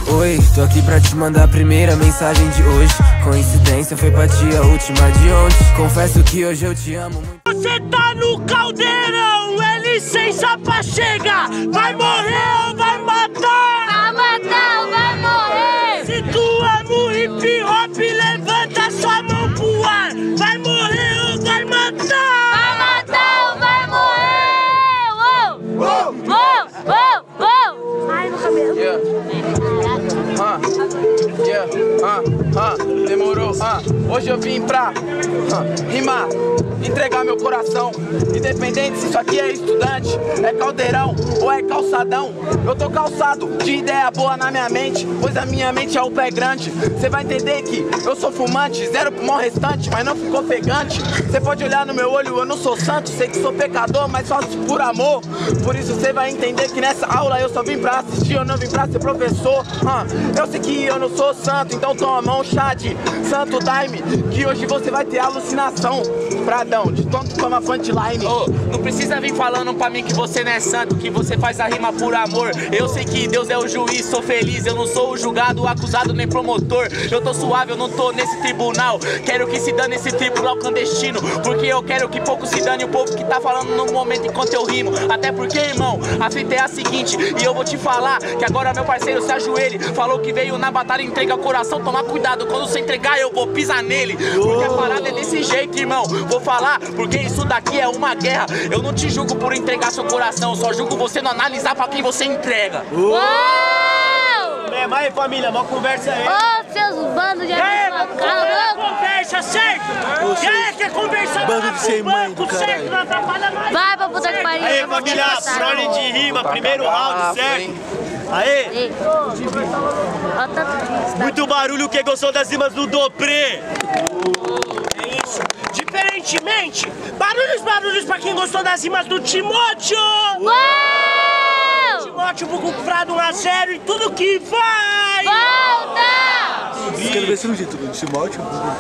Oi, tô aqui pra te mandar a primeira mensagem de hoje. Coincidência, foi pra ti a última de ontem. Confesso que hoje eu te amo muito. Você tá no caldeirão, é licença pra chegar. Vai morrer ou vai matar? Vai matar ou vai morrer? Se tu ama o hip hop, levanta sua mão pro ar. Vai morrer ou vai matar? Vai matar ou vai morrer? Uou! Uou! Uou! Uou! Ai, no cabelo. Demorou, hoje eu vim pra rimar, entregar meu coração. Independente se isso aqui é estudante, é caldeirão ou é calçadão. Eu tô calçado de ideia boa na minha mente, pois a minha mente é o pé grande. Cê vai entender que eu sou fumante, zero pulmão restante, mas não ficou ofegante. Cê pode olhar no meu olho, eu não sou santo, sei que sou pecador, mas faço por amor. Por isso cê vai entender que nessa aula eu só vim pra assistir, eu não vim pra ser professor. Eu sei que eu não sou santo, então toma um chá de santo daime, que hoje você vai ter alucinação. Pradão, de tanto toma punchline. Não precisa vir falando pra mim que você não é santo, que você faz a rima por amor. Eu sei que Deus é o juiz, sou feliz, eu não sou o julgado, o acusado nem promotor. Eu tô suave, eu não tô nesse tribunal. Quero que se dane esse tribunal clandestino, porque eu quero que pouco se dane o povo que tá falando no momento enquanto eu rimo. Até porque, irmão, a fita é a seguinte, e eu vou te falar que agora meu parceiro se ajoelhe. Falou que veio na batalha, entrega o coração, toma cuidado, quando você entregar eu vou pisar nele. Porque a parada é desse jeito, irmão. Vou falar, porque isso daqui é uma guerra. Eu não te julgo por entregar seu coração, só julgo você não analisar pra quem você entrega. Uou! Mas família, uma conversa aí. Ô, seus bandos de Conversa, certo? E aí, quer conversar? Bando de sem mãe do caralho. Não atrapalha mais. Vai pra puta que pariu. Aí, família, prole de rima, primeiro round, certo? Aê! Olha tanto disso, tá? Muito barulho, quem gostou das rimas do Dopré? É isso. Diferentemente, barulhos pra quem gostou das rimas do Timóteo! Uou! Timóteo, vou comprar 1-0 e tudo que vai! Volta! Vocês querem ver esse jeito do Timóteo?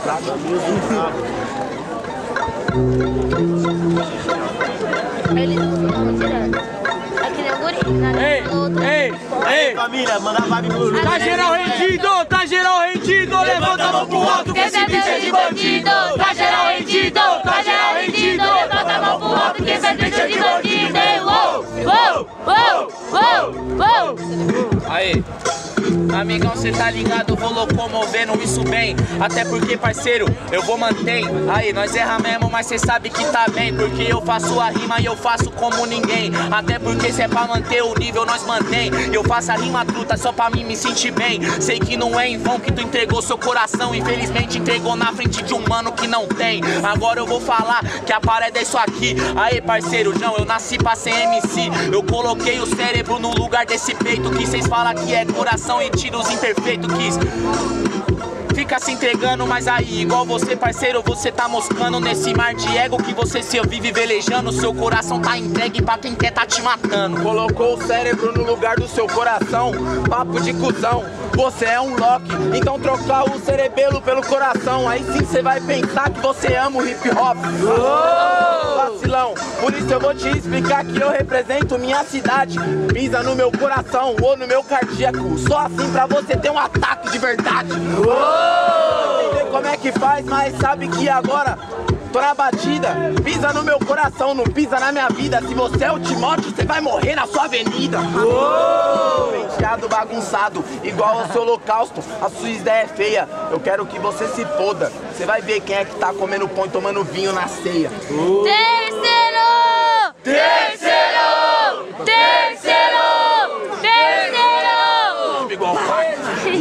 Ele não tirando. É que nem o guri. Ei, família, manda vibe pro Lu. Tá geral rendido, tá geral rendido, levanta a mão pro alto que esse bicho é de bandido. Tá geral rendido, tá geral rendido, levanta a mão pro alto que esse bicho é de bandido. Uou, uou, uou, uou, uou. Aí. Amigão, cê tá ligado, vou locomovendo isso bem. Até porque, parceiro, eu vou manter. Aí, nós erra mesmo, mas cê sabe que tá bem. Porque eu faço a rima e eu faço como ninguém. Até porque se é pra manter o nível, nós mantém. Eu faço a rima truta só pra mim me sentir bem. Sei que não é em vão que tu entregou seu coração. Infelizmente entregou na frente de um mano que não tem. Agora eu vou falar que a parada é isso aqui. Aí, parceiro, não, eu nasci pra ser MC. Eu coloquei o cérebro no lugar desse peito que cês falam que é coração e tira os imperfeitos quis. Fica se entregando, mas aí, igual você, parceiro, você tá moscando nesse mar de ego que você se vive velejando. Seu coração tá entregue pra quem quer tá te matando. Colocou o cérebro no lugar do seu coração, papo de cuzão, você é um Loki. Então trocar o cerebelo pelo coração, aí sim você vai pensar que você ama o hip hop. Vacilão, por isso eu vou te explicar que eu represento minha cidade. Pisa no meu coração ou no meu cardíaco, só assim pra você ter um ataque de verdade. Não entender como é que faz, mas sabe que agora tô na batida. Pisa no meu coração, não pisa na minha vida. Se você é o Timóteo, você vai morrer na sua avenida. Penteado bagunçado, igual ao seu holocausto. A sua ideia é feia, eu quero que você se foda. Você vai ver quem é que tá comendo pão e tomando vinho na ceia. Terceiro! Terceiro! Terceiro! Terceiro! Igual pai.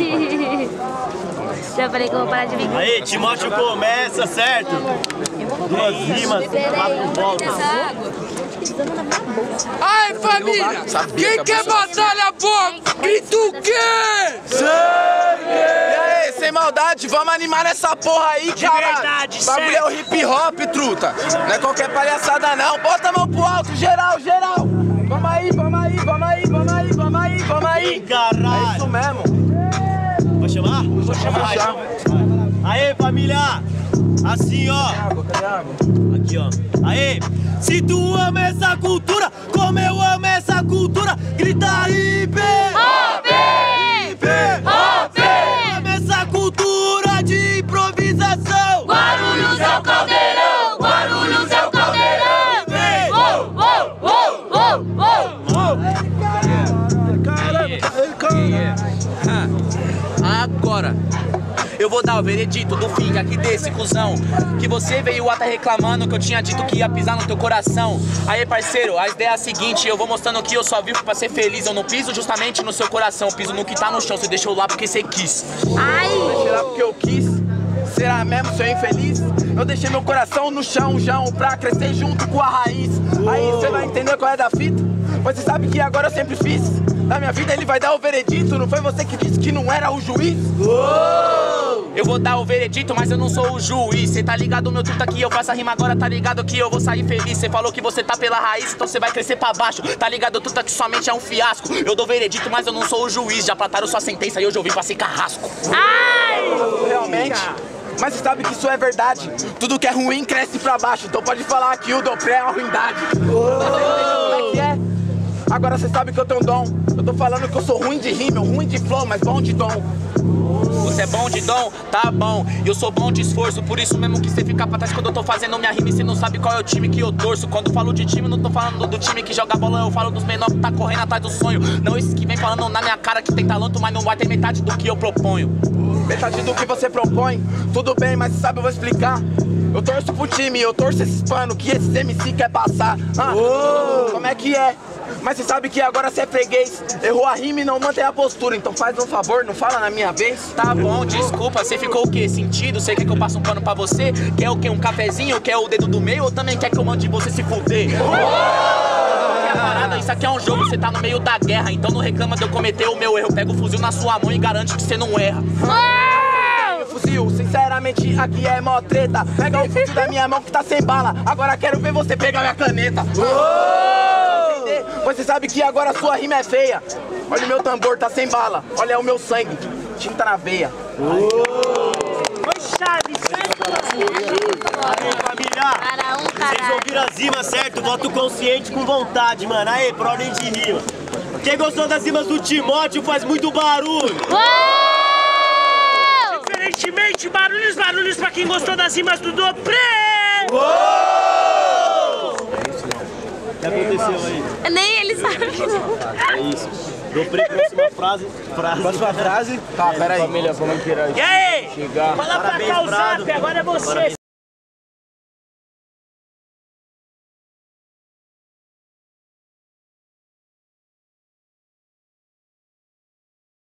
Já falei que eu vou parar de vir. Aí, Timóteo começa, certo? Duas rimas, 4 voltas. Ai, família! Quem quer batalha boa, grita o quê? Sangue! E aí, sem maldade, vamos animar nessa porra aí, cara. Verdade, bagulho certo. é o hip hop, truta. Não é qualquer palhaçada não. Bota a mão pro alto, geral, geral. Vamos aí, vamos aí, vamos aí, vamos aí, vamos aí, vamos aí. Caralho. É isso mesmo. Vai chamar? Vou chamar. Aê, família! Assim, ó. Cadê a água? Aqui, ó. Aê! Se tu ama essa cultura, como eu amo essa cultura, grita hip! Hop! Hip! Agora eu vou dar o veredito do fim aqui desse cuzão, que você veio até reclamando que eu tinha dito que ia pisar no teu coração. Aí, parceiro, a ideia é a seguinte: eu vou mostrando que eu só vivo pra ser feliz. Eu não piso justamente no seu coração, piso no que tá no chão. Você deixou lá porque você quis. Ai! Deixei lá porque eu quis. Será mesmo, seu infeliz? Eu deixei meu coração no chão, pra crescer junto com a raiz. Aí você vai entender qual é da fita. Mas você sabe que agora eu sempre fiz. Na minha vida ele vai dar o veredito. Não foi você que disse que não era o juiz? Eu vou dar o veredito, mas eu não sou o juiz. Cê tá ligado, meu truta, que eu faço a rima agora. Tá ligado que eu vou sair feliz. Cê falou que você tá pela raiz, então cê vai crescer pra baixo. Tá ligado, truta, que sua mente é um fiasco. Eu dou veredito, mas eu não sou o juiz. Já plataram sua sentença e hoje eu vim pra ser carrasco. Ai! Realmente? Mas você sabe que isso é verdade. Tudo que é ruim cresce pra baixo. Então pode falar que o Dopré é uma ruindade. Como é que é? Agora você sabe que eu tenho um dom. Eu tô falando que eu sou ruim de rima, ruim de flow, mas bom de dom. Você é bom de dom? Tá bom. Eu sou bom de esforço, por isso mesmo que você fica pra trás quando eu tô fazendo minha rima e você não sabe qual é o time que eu torço. Quando falo de time, não tô falando do time que joga bola, eu falo dos menores que tá correndo atrás do sonho. Não esses que vem falando na minha cara que tem talento, mas não vai ter metade do que eu proponho. Metade do que você propõe, tudo bem, mas sabe, eu vou explicar. Eu torço pro time, eu torço esses pano que esse MC quer passar. Como é que é? Mas você sabe que agora você é freguês. Errou a rima e não mantém a postura. Então faz um favor, não fala na minha vez. Tá bom, desculpa, você ficou o quê? Sentido? Você quer que eu passe um pano pra você? Quer o quê? Um cafezinho? Quer o dedo do meio? Ou também quer que eu mande você se fuder? Isso aqui é um jogo, você tá no meio da guerra. Então não reclama de eu cometer o meu erro. Pega o fuzil na sua mão e garante que você não erra. Fuzil, sinceramente aqui é mó treta. Pega o fuzil da minha mão que tá sem bala. Agora quero ver você pegar minha caneta. Você sabe que agora a sua rima é feia. Olha o meu tambor, tá sem bala. Olha o meu sangue, tinta na veia. Oi, Chaves, aí, família. Vocês ouviram as rimas, certo? Voto consciente com vontade, mano. Aí, por ordem de rima. Quem gostou das rimas do Timóteo faz muito barulho. Diferentemente, barulhos pra quem gostou das rimas do Dopré. O que aconteceu aí? Nem ele sabe. É isso. Dopré, próxima frase. Próxima frase? Tá, peraí. Família, vamos querer. E aí? Chegar. Fala pra cá o Zap, agora é você.